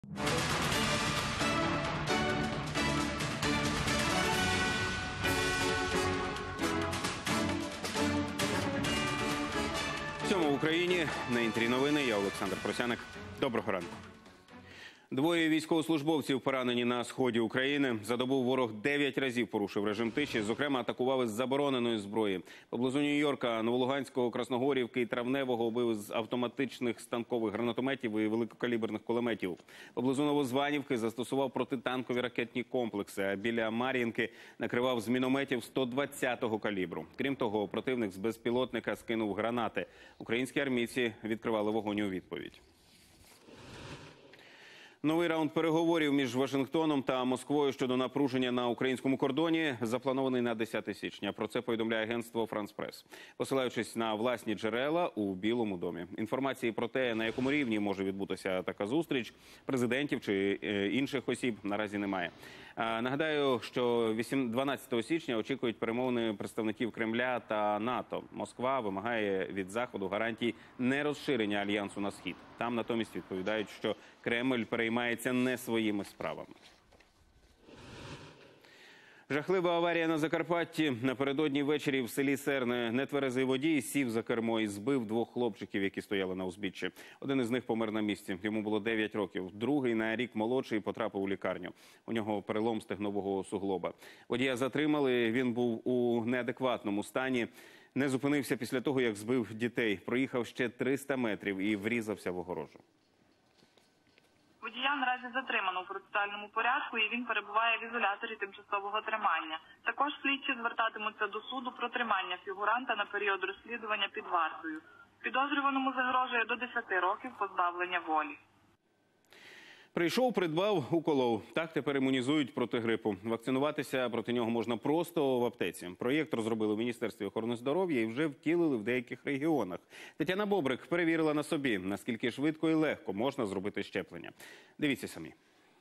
В Україні на Інтері новини. Я Олександр Просяник. Доброго ранку. Двоє військовослужбовців поранені на сході України. За добу ворог 9 разів порушив режим тиші. Зокрема, атакували з забороненої зброї. Поблизу Нью-Йорка, Новолуганського, Красногорівки і Травневого били з автоматичних станкових гранатометів і великокаліберних кулеметів. Поблизу Новозванівки застосував протитанкові ракетні комплекси, а біля Мар'їнки накривав з мінометів 120-го калібру. Крім того, противник з безпілотника скинув гранати. Українські армійці відкривали вогонь у відповідь. Новий раунд переговорів між Вашингтоном та Москвою щодо напруження на українському кордоні запланований на 10 січня. Про це повідомляє агентство «Франс Прес», посилаючись на власні джерела у Білому домі. Інформації про те, на якому рівні може відбутися така зустріч президентів чи інших осіб, наразі немає. Нагадаю, що 12 січня очікують перемовини представників Кремля та НАТО. Москва вимагає від Заходу гарантій нерозширення альянсу на схід. Там натомість відповідають, що Кремль переймається не своїми справами. Жахлива аварія на Закарпатті. Напередодні ввечері в селі Серне нетверезий водій сів за кермо і збив 2 хлопчиків, які стояли на узбіччі. Один із них помер на місці. Йому було 9 років. Другий на рік молодший потрапив у лікарню. У нього перелом стегнового суглоба. Водія затримали. Він був у неадекватному стані. Не зупинився після того, як збив дітей. Проїхав ще 300 метрів і врізався в огорожу. Водія наразі затримано у процесуальному порядку і він перебуває в ізоляторі тимчасового тримання. Також слідчі звертатимуться до суду про тримання фігуранта на період розслідування під вартою. Підозрюваному загрожує до 10 років позбавлення волі. Прийшов, придбав, уколов. Так тепер імунізують проти грипу. Вакцинуватися проти нього можна просто в аптеці. Проєкт розробили в Міністерстві охорони здоров'я і вже втілили в деяких регіонах. Тетяна Бобрик перевірила на собі, наскільки швидко і легко можна зробити щеплення. Дивіться самі.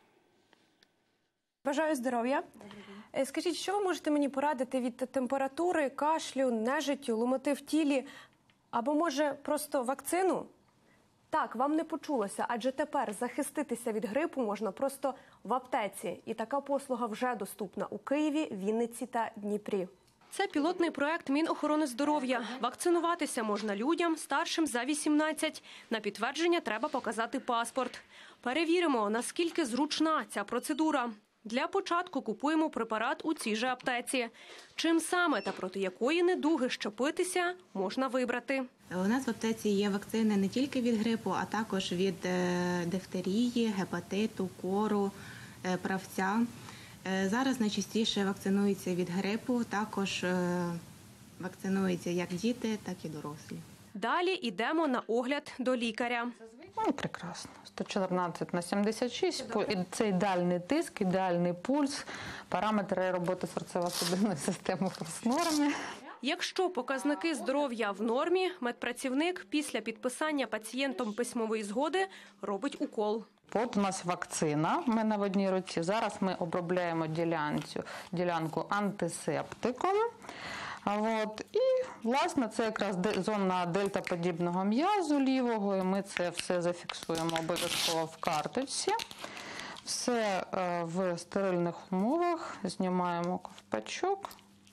Бажаю здоров'я. Скажіть, що ви можете мені порадити від температури, кашлю, нежиттю, ломоти в тілі? Або, може, просто вакцину? Так, вам не почулося, адже тепер захиститися від грипу можна просто в аптеці. І така послуга вже доступна у Києві, Вінниці та Дніпрі. Це пілотний проект Мінохорони здоров'я. Вакцинуватися можна людям старшим за 18. На підтвердження треба показати паспорт. Перевіримо, наскільки зручна ця процедура. Для початку купуємо препарат у цій же аптеці. Чим саме та проти якої недуги щепитися, можна вибрати. У нас в аптеці є вакцини не тільки від грипу, а також від дифтерії, гепатиту, кору, правця. Зараз найчастіше вакцинуються від грипу, також вакцинуються як діти, так і дорослі. Далі йдемо на огляд до лікаря. Прекрасно. 114/76. Це ідеальний тиск, ідеальний пульс, параметри роботи серцево-судинної системи в нормі. Якщо показники здоров'я в нормі, медпрацівник після підписання пацієнтом письмової згоди робить укол. От у нас вакцина в мене в одній руці. Зараз ми обробляємо ділянку антисептиком. І, власне, це якраз зона дельтаподібного м'язу лівого, і ми це все зафіксуємо обов'язково в карточці. Все в стерильних умовах. Знімаємо ковпачок,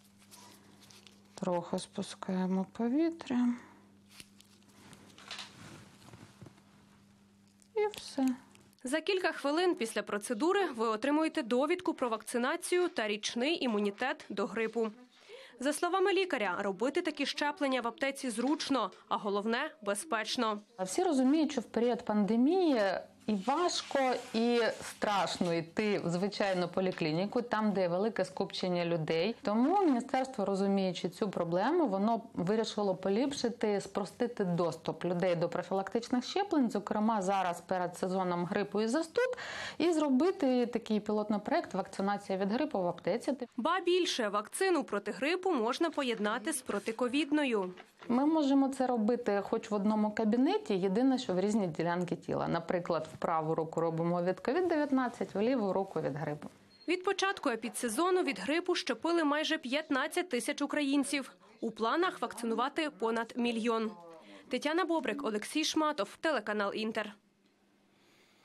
трохи спускаємо повітря. І все. За кілька хвилин після процедури ви отримуєте довідку про вакцинацію та річний імунітет до грипу. За словами лікаря, робити такі щеплення в аптеці зручно, а головне – безпечно. Всі розуміють, що в період пандемії і важко, і страшно йти в звичайну поліклініку, там, де є велике скупчення людей. Тому міністерство, розуміючи цю проблему, воно вирішило поліпшити, спростити доступ людей до профілактичних щеплень, зокрема зараз перед сезоном грипу і застуд, і зробити такий пілотний проект «Вакцинація від грипу в аптеці». Ба більше, вакцину проти грипу можна поєднати з протиковідною. Ми можемо це робити хоч в одному кабінеті, єдине, що в різні ділянки тіла. Наприклад, в праву руку робимо від COVID-19, в ліву руку від грипу. Від початку епідсезону від грипу щепили майже 15 тисяч українців. У планах вакцинувати понад 1 мільйон. Тетяна Бобрик, Олексій Шматов, телеканал «Інтер».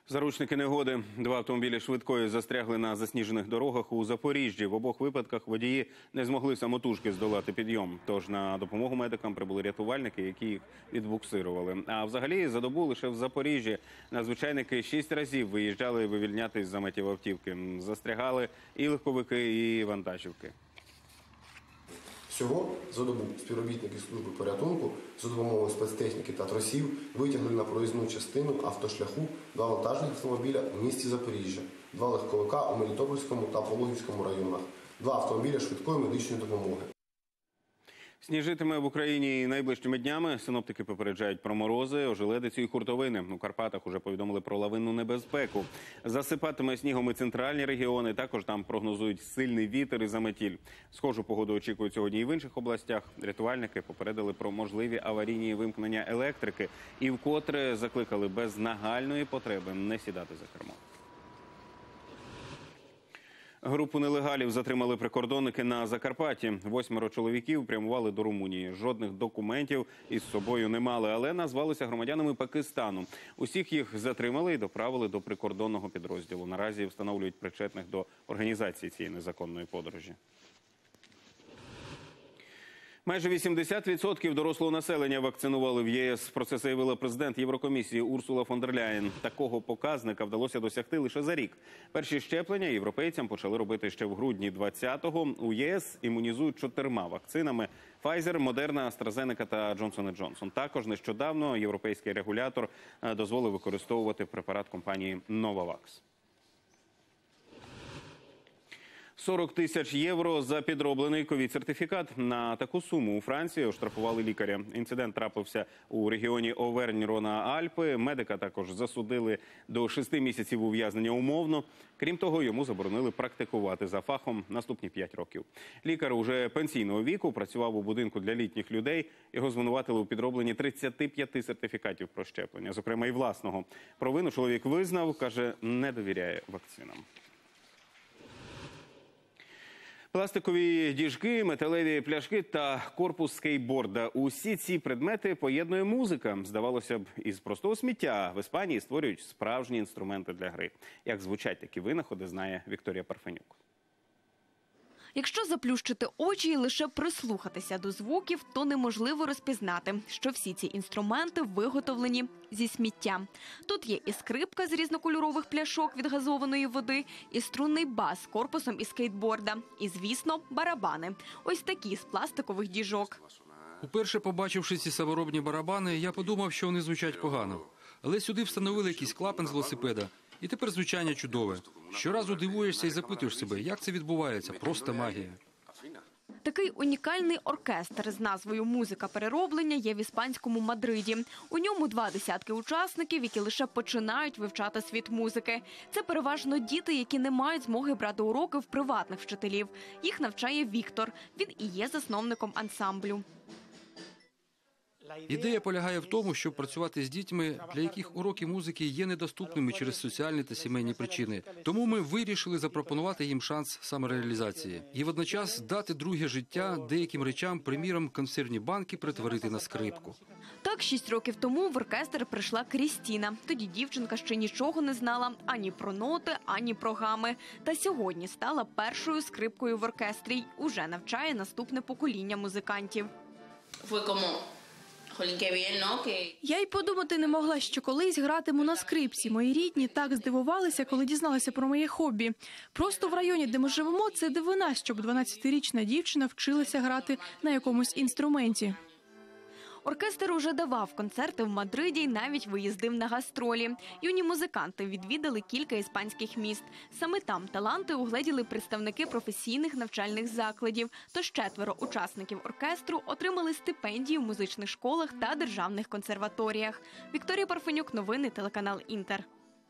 Заручники негоди. Два автомобілі швидкої застрягли на засніжених дорогах у Запоріжжі. В обох випадках водії не змогли самотужки здолати підйом. Тож на допомогу медикам прибули рятувальники, які їх відбуксирували. А взагалі за добу лише в Запоріжжі надзвичайники 6 разів виїжджали вивільняти з заметів автівки. Застрягали і легковики, і вантажівки. Всього за добу співробітники служби порятунку за допомогою спецтехніки та тросів витягнули на проїзну частину автошляху 2 вантажних автомобіля у місті Запоріжжя, 2 легковика у Мелітопольському та Пологівському районах, 2 автомобіля швидкої медичної допомоги. Сніжитиме в Україні і найближчими днями. Синоптики попереджають про морози, ожеледицю і хуртовини. У Карпатах уже повідомили про лавинну небезпеку. Засипатиме снігом і центральні регіони. Також там прогнозують сильний вітер і заметіль. Схожу погоду очікують сьогодні і в інших областях. Рятувальники попередили про можливі аварійні вимкнення електрики і вкотре закликали без нагальної потреби не сідати за кермо. Групу нелегалів затримали прикордонники на Закарпатті. 8 чоловіків прямували до Румунії. Жодних документів із собою не мали, але назвалися громадянами Пакистану. Усіх їх затримали і доправили до прикордонного підрозділу. Наразі встановлюють причетних до організації цієї незаконної подорожі. Майже 80% дорослого населення вакцинували в ЄС. Про це заявила президент Єврокомісії Урсула фон дер Ляєн. Такого показника вдалося досягти лише за рік. Перші щеплення європейцям почали робити ще в грудні 2020-го. У ЄС імунізують 4 вакцинами – Pfizer, Moderna, AstraZeneca та Johnson & Johnson. Також нещодавно європейський регулятор дозволив використовувати препарат компанії Novavax. 40 тисяч євро за підроблений ковід-сертифікат. На таку суму у Франції оштрафували лікаря. Інцидент трапився у регіоні Овернь-Рона-Альпи. Медика також засудили до 6 місяців ув'язнення умовно. Крім того, йому заборонили практикувати за фахом наступні 5 років. Лікар уже пенсійного віку працював у будинку для літніх людей. Його звинуватили у підробленні 35 сертифікатів про щеплення, зокрема і власного. Провину чоловік визнав, каже, не довіряє вакцинам. Пластикові діжки, металеві пляшки та корпус скейтборда. Усі ці предмети поєднує музика. Здавалося б, із простого сміття в Іспанії створюють справжні інструменти для гри. Як звучать такі винаходи, знає Вікторія Парфенюк. Якщо заплющити очі і лише прислухатися до звуків, то неможливо розпізнати, що всі ці інструменти виготовлені зі сміття. Тут є і скрипка з різнокольорових пляшок від газованої води, і струнний бас з корпусом із скейтборда, і, звісно, барабани. Ось такі з пластикових діжок. Уперше побачивши ці саморобні барабани, я подумав, що вони звучать погано. Але сюди встановили якийсь клапан з велосипеда. І тепер звучання чудове. Щоразу дивуєшся і запитуєш себе, як це відбувається. Просто магія. Такий унікальний оркестр з назвою «Музика перероблення» є в іспанському Мадриді. У ньому 20 учасників, які лише починають вивчати світ музики. Це переважно діти, які не мають змоги брати уроки в приватних вчителів. Їх навчає Віктор. Він і є засновником ансамблю. Ідея полягає в тому, щоб працювати з дітьми, для яких уроки музики є недоступними через соціальні та сімейні причини. Тому ми вирішили запропонувати їм шанс самореалізації. І водночас дати друге життя деяким речам, приміром, консервні банки перетворити на скрипку. Так, 6 років тому в оркестр прийшла Крістіна. Тоді дівчинка ще нічого не знала ані про ноти, ані про гами. Та сьогодні стала першою скрипкою в оркестрі й уже навчає наступне покоління музикантів. Я й подумати не могла, що колись гратиму на скрипці. Мої рідні так здивувалися, коли дізналися про моє хобі. Просто в районі, де ми живемо, це дивина, щоб 12-річна дівчина вчилася грати на якомусь інструменті. Оркестр уже давав концерти в Мадриді й навіть виїздив на гастролі. Юні музиканти відвідали кілька іспанських міст. Саме там таланти угледіли представники професійних навчальних закладів. Тож 4 учасників оркестру отримали стипендії в музичних школах та державних консерваторіях. Вікторія Парфенюк, новини, телеканал «Інтер».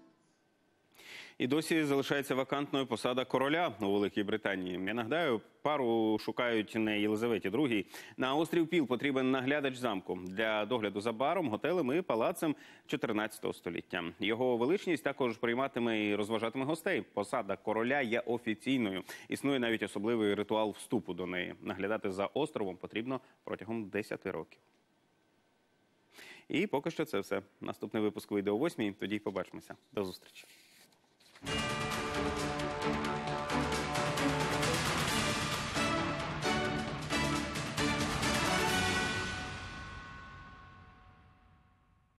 І досі залишається вакантною посада короля у Великій Британії. Я нагадаю, пару шукають не Єлизаветі II. На острів Піл потрібен наглядач замку для догляду за баром, готелем і палацем 14 століття. Його величність також прийматиме і розважатиме гостей. Посада короля є офіційною. Існує навіть особливий ритуал вступу до неї. Наглядати за островом потрібно протягом 10 років. І поки що це все. Наступний випуск вийде о 8:00, тоді й побачимося. До зустрічі.